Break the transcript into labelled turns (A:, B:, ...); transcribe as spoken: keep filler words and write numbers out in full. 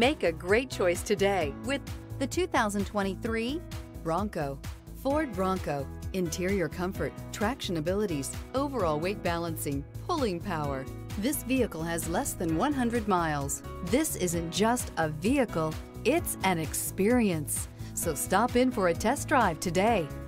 A: Make a great choice today with the two thousand twenty-three Bronco. Ford Bronco. Interior comfort, traction abilities, overall weight balancing, pulling power. This vehicle has less than one hundred miles. This isn't just a vehicle, it's an experience. So stop in for a test drive today.